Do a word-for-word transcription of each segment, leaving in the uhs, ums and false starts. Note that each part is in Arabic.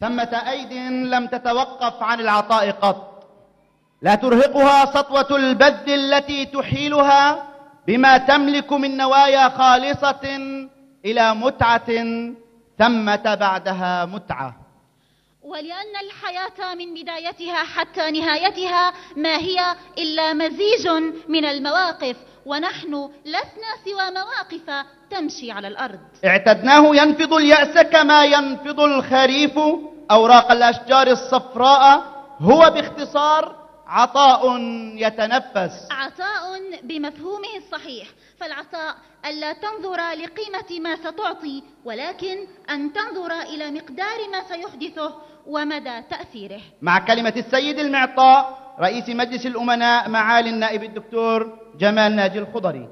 ثمة أيد لم تتوقف عن العطاء قط، لا ترهقها سطوة البذل التي تحيلها بما تملك من نوايا خالصة إلى متعة ثمة بعدها متعة. ولأن الحياة من بدايتها حتى نهايتها ما هي إلا مزيج من المواقف، ونحن لسنا سوى مواقف تمشي على الأرض. اعتدناه ينفض اليأس كما ينفض الخريف أوراق الأشجار الصفراء، هو باختصار عطاء يتنفس. عطاء بمفهومه الصحيح، فالعطاء ألا تنظر لقيمة ما ستعطي، ولكن أن تنظر إلى مقدار ما سيحدثه ومدى تأثيره. مع كلمة السيد المعطاء رئيس مجلس الأمناء معالي النائب الدكتور جمال ناجي الخضري.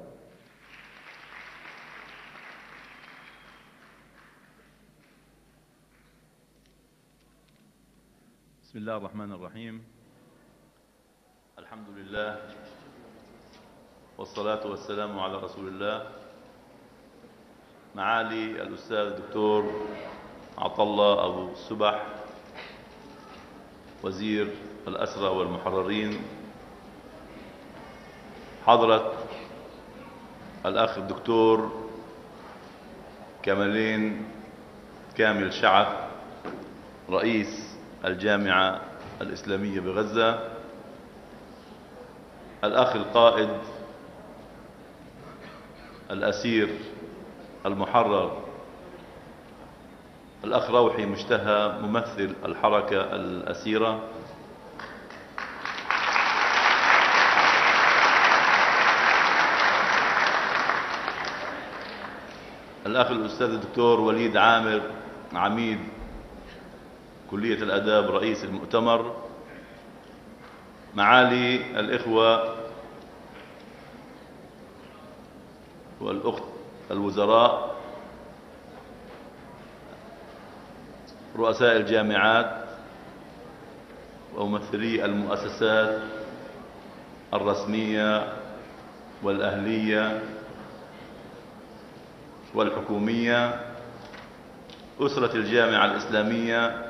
بسم الله الرحمن الرحيم. الحمد لله والصلاة والسلام على رسول الله. معالي الأستاذ الدكتور عطلة أبو السبح وزير الأسرى والمحررين، حضرة الأخ الدكتور كمالين كامل شعث رئيس الجامعة الإسلامية بغزة، الأخ القائد الأسير المحرر الأخ روحي مشتهى ممثل الحركة الأسيرة، الأخ الأستاذ الدكتور وليد عامر عميد كلية الآداب رئيس المؤتمر، معالي الإخوة والأخت الوزراء، رؤساء الجامعات وممثلي المؤسسات الرسمية والأهلية والحكومية، أسرة الجامعة الإسلامية،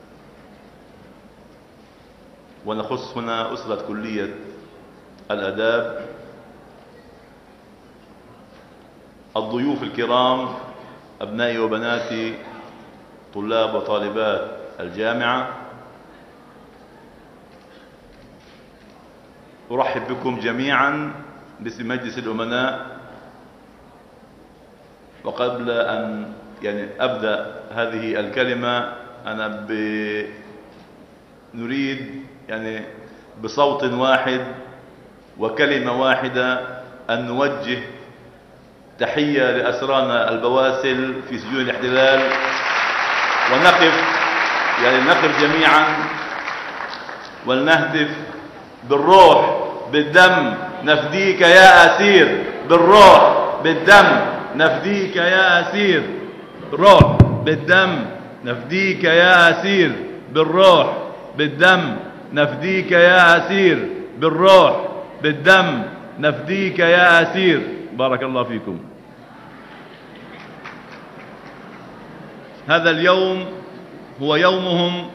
ونخص هنا أسرة كلية الآداب، الضيوف الكرام، أبنائي وبناتي طلاب وطالبات الجامعة، أرحب بكم جميعا باسم مجلس الأمناء. وقبل أن يعني أبدأ هذه الكلمة أنا ب... نريد يعني بصوت واحد وكلمة واحدة أن نوجه تحية لأسرانا البواسل في سجون الاحتلال، ونقف يعني نقف جميعا ولنهتف بالروح بالدم نفديك يا أسير، بالروح بالدم نفديك يا أسير، بالروح بالدم نفديك يا أسير، بالروح بالدم نفديك يا أسير، بالروح بالدم نفديك يا أسير. بارك الله فيكم. هذا اليوم هو يومهم،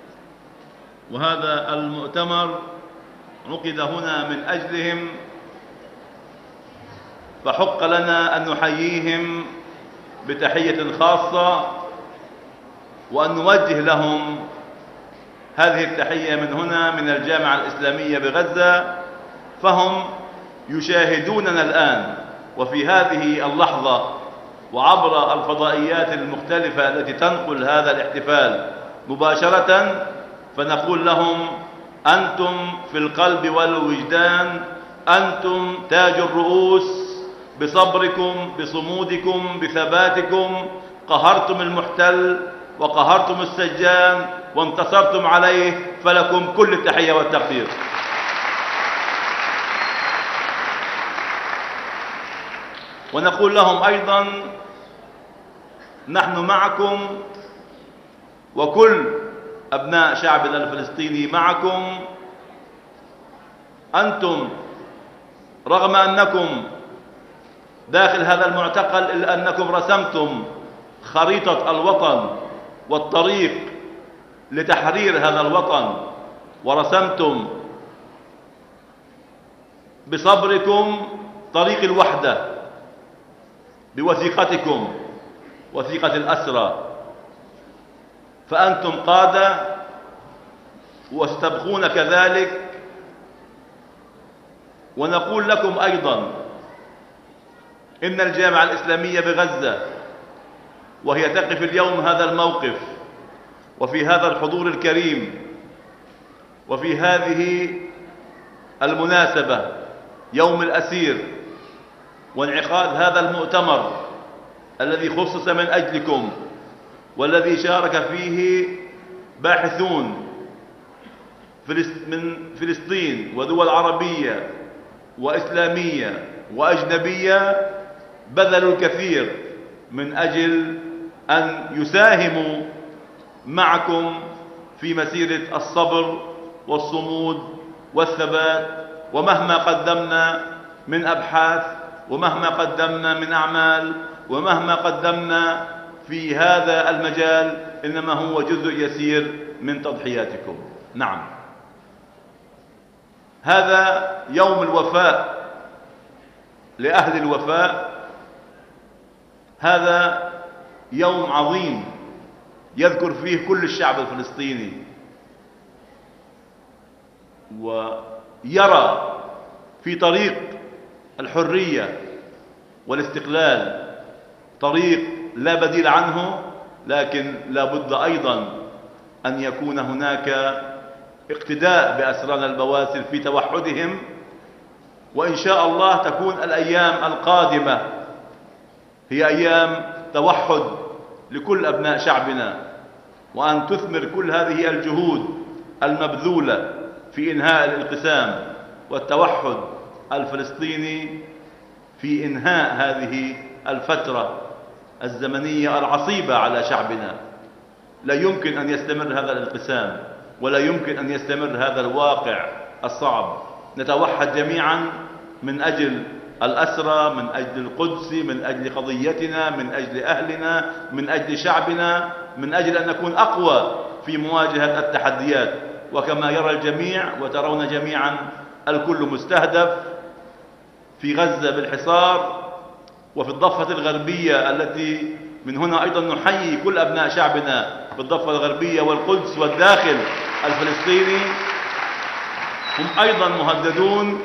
وهذا المؤتمر عقد هنا من أجلهم، فحق لنا أن نحييهم بتحية خاصة وأن نوجه لهم هذه التحية من هنا من الجامعة الإسلامية بغزة، فهم يشاهدوننا الآن وفي هذه اللحظة وعبر الفضائيات المختلفة التي تنقل هذا الاحتفال مباشرة، فنقول لهم أنتم في القلب والوجدان، أنتم تاج الرؤوس، بصبركم بصمودكم بثباتكم قهرتم المحتل وقهرتم السجان وانتصرتم عليه، فلكم كل التحية والتقدير. ونقول لهم أيضا نحن معكم، وكل أبناء شعبنا الفلسطيني معكم. أنتم رغم أنكم داخل هذا المعتقل إلا أنكم رسمتم خريطة الوطن والطريق لتحرير هذا الوطن، ورسمتم بصبركم طريق الوحدة بوثيقتكم، وثيقة الأسرى، فأنتم قادة واستبقون كذلك. ونقول لكم أيضا إن الجامعة الإسلامية بغزة، وهي تقف اليوم هذا الموقف وفي هذا الحضور الكريم وفي هذه المناسبة يوم الأسير وانعقاد هذا المؤتمر الذي خصص من أجلكم، والذي شارك فيه باحثون من فلسطين ودول عربية وإسلامية وأجنبية، بذلوا الكثير من أجل أن يساهموا معكم في مسيرة الصبر والصمود والثبات. ومهما قدمنا من أبحاث، ومهما قدمنا من أعمال، ومهما قدمنا في هذا المجال، إنما هو جزء يسير من تضحياتكم. نعم، هذا يوم الوفاء لأهل الوفاء، هذا يوم عظيم يذكر فيه كل الشعب الفلسطيني ويرى في طريق الحرية والاستقلال طريق لا بديل عنه، لكن لا بد أيضا أن يكون هناك اقتداء بأسرانا البواسل في توحدهم. وإن شاء الله تكون الأيام القادمة هي أيام توحد لكل أبناء شعبنا، وأن تثمر كل هذه الجهود المبذولة في إنهاء الانقسام والتوحد الفلسطيني، في إنهاء هذه الفترة الزمنية العصيبة على شعبنا. لا يمكن أن يستمر هذا الانقسام، ولا يمكن أن يستمر هذا الواقع الصعب. نتوحد جميعا من أجل الأسرى، من أجل القدس، من أجل قضيتنا، من أجل أهلنا، من أجل شعبنا، من أجل أن نكون أقوى في مواجهة التحديات. وكما يرى الجميع وترون جميعا، الكل مستهدف في غزة بالحصار، وفي الضفة الغربية التي من هنا أيضا نحيي كل أبناء شعبنا بالضفة الغربية والقدس والداخل الفلسطيني، هم أيضا مهددون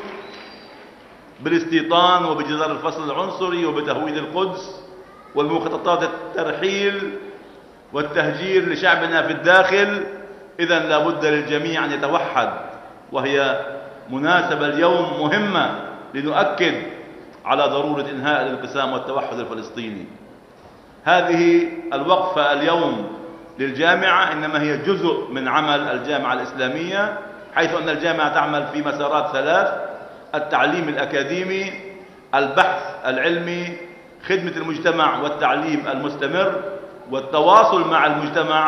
بالاستيطان وبجدار الفصل العنصري وبتهويد القدس والمخططات الترحيل والتهجير لشعبنا في الداخل. إذن لا بد للجميع أن يتوحد، وهي مناسبة اليوم مهمة لنؤكد على ضرورة إنهاء الانقسام والتوحد الفلسطيني. هذه الوقفة اليوم للجامعة إنما هي جزء من عمل الجامعة الإسلامية، حيث أن الجامعة تعمل في مسارات ثلاث: التعليم الأكاديمي، البحث العلمي، خدمة المجتمع والتعليم المستمر، والتواصل مع المجتمع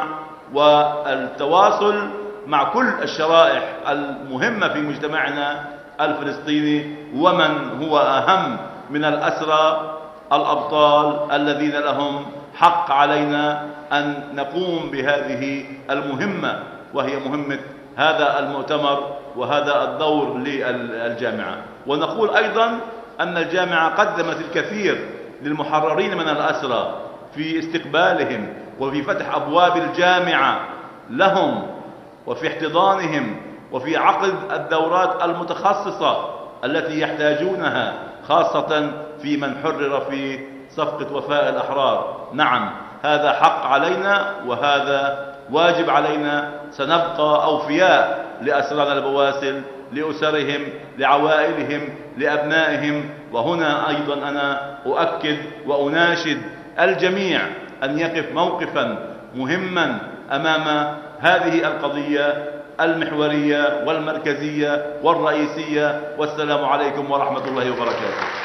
والتواصل مع كل الشرائح المهمة في مجتمعنا الفلسطيني، ومن هو أهم من الأسرى الأبطال الذين لهم حق علينا أن نقوم بهذه المهمة، وهي مهمة هذا المؤتمر وهذا الدور للجامعة. ونقول أيضا أن الجامعة قدمت الكثير للمحررين من الأسرى في استقبالهم وفي فتح أبواب الجامعة لهم وفي احتضانهم وفي عقد الدورات المتخصصة التي يحتاجونها، خاصة في من حرر في صفقة وفاء الأحرار. نعم، هذا حق علينا وهذا واجب علينا. سنبقى أوفياء لأسرانا البواسل، لأسرهم، لعوائلهم، لأبنائهم. وهنا أيضا أنا أؤكد وأناشد الجميع أن يقف موقفا مهما أمام هذه القضية المحورية والمركزية والرئيسية. والسلام عليكم ورحمة الله وبركاته.